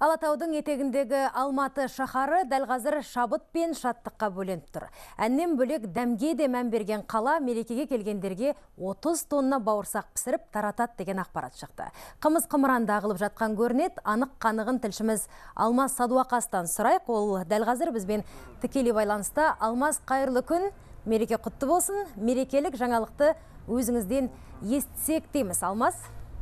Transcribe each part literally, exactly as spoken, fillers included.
Алатаудың етегіндегі Алматы шаһары дәл қазір шабыт пен шаттыққа бөленіп тұр. Әннен бөлек дәмге де мән берген қала мерекеге келгендерге отыз тонна бауырсақ пісіріп таратады деген ақпарат шықты. Қымыз қымыранда ағылып жатқан көрінеді. Анық қанығын тілшіміз Алмас Садуақастан сұрайық. Ол дәл қазір бізбен тікелей байланыста. Алмас, қайырлы күн, мереке құтты болсын. Мерекелік жаңалықты өзіңізден естісек дейміз. Алмас.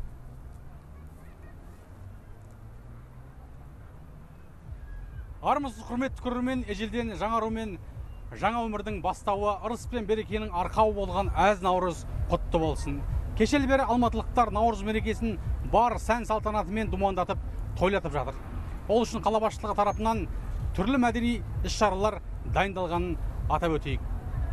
Армысыз құрметті көрермен, ежелден жаңарумен жаңа өмірдің бастауы, ырыс пен берекенің арқауы болған әз Наурыз құтты болсын. Кешелі бері алматылықтар Наурыз мерекесін бар сән салтанатымен думандатып, тойлатып жатыр. Ол үшін қала басшылығы тарапынан түрлі мәдени іс-шаралар дайындалғанын атап өтейік.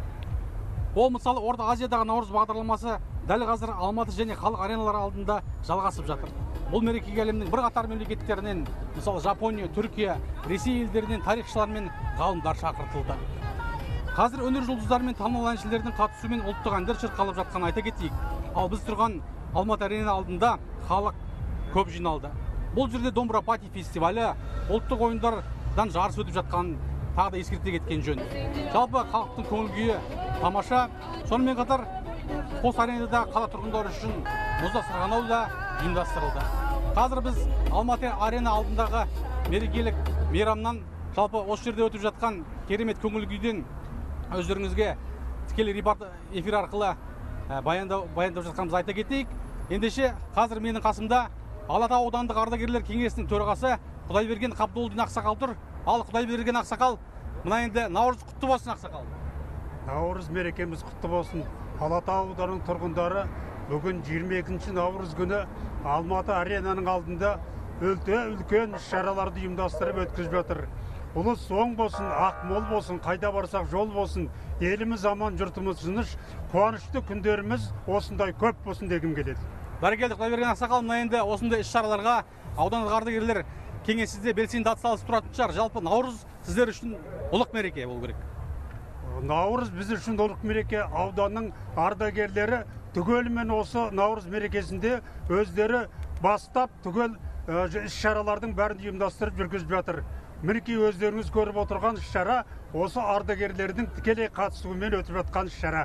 Ол мысалы Орта Азиядағы Наурыз бағдарламасы дәл қазір Алматы және халық ареналары алдында жалғасып жатыр. Бұл мерекеге әлемнің бірқатар мемлекеттерінен, мысалы Жапония, Түркия, Ресей елдерінен тарихшылар мен ғалымдар шақыртылды. Қазір өнер жұлдыздары мен танымал әншілердің қатысуымен ұлттық әндер шырқалып жатқан айта кетейік. Ал біз тұрған Алматы арена алдында халық көп жиналды. Бұл жерде домбыра пати фестивалі, ұлттық ойындардан жарыс өтіп жатқан тағы да ескерте кеткен жөн. Жалпы халықтың көңіл күйі тамаша. Сонымен қатар қос аренада қала тұрғындары үшін мұзда сырғанау да ұйымдастырылды. Қазір біз Алматы арена алдындағы мерекелік мейрамнан, жалпы осы жерде өтіп жатқан керемет көңіл күйден өздеріңізге тікелей эфир арқылы баяндап жатқанымызды айта кетейік. Ендеше қазір менің қасымда Алатау аудандық ардагерлер кеңесінің төрағасы Құдайберген Қабдолдин ақсақал тұр. Ал Құдайберген ақсақал, мына енді Наурыз құтты болсын ақсақал. Наурыз мерекеміз құтты болсын. Алатау ауданының тұрғындары бүгін жиырма екінші Наурыз күні Алматы аренаның алдында өте үлкен шараларды ұйымдастырып өткізіп жатыр. Ұлыс оң болсын, ақмол болсын, қайда барсақ жол болсын, еліміз аман, жұртымыз тыныш, қуанышты күндеріміз осындай көп болсын дегім келеді. Бәрекелді Құдайберген ақсақал, мына енді осындай іс-шараларға аудандық ардагерлер кеңесінде белсенді атсалысып тұратын шығар. Жалпы Наурыз сіздер үшін ұлық мереке болу керек. Наурыз біз үшін ұлық мереке. Ауданның ардагерлері түгелімен осы Наурыз мерекесінде өздері бастап түгел іс-шаралардың бәрін ұйымдастырып жүргізіп жатыр. Мінекей өздеріңіз көріп отырған іс-шара осы ардагерлердің тікелей қатысуымен өтіп жатқан іс-шара.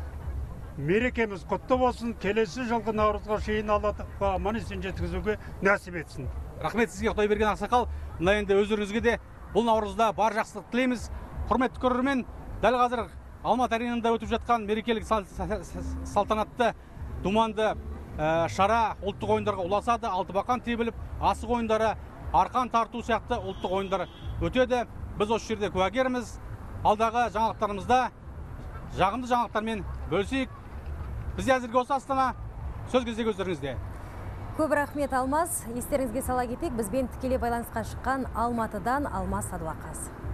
Мерекеміз құтты болсын, келесі жылғы Наурызға шейін Аллаға аман-есен жеткізуге нәсіп етсін. Рахмет сізге Құдайберген ақсақал. Мына енді өздеріңізге де бұл Наурызда бар жақсылық тілейміз. Құрметті көрермен, дәл қазір Алматы аренасында өтіп жатқан мерекелік салтанатты думанды шара ұлттық ойындарға ұласады. Алтыбақан тебіліп, асық ойындары, арқан тарту сияқты ұлттық ойындар өтеді. Біз осы жерде куәгерміз. Алдағы жаңалықтарымызда жағымды жаңалықтармен бөлісейік. Біз әзірге осы Астана, сөз кезегі өздеріңізде. Көп рахмет Алмас. Естеріңізге сала кетейік, бізбен тікелей байланысқа шыққан Алматыдан Алмас Садуақас.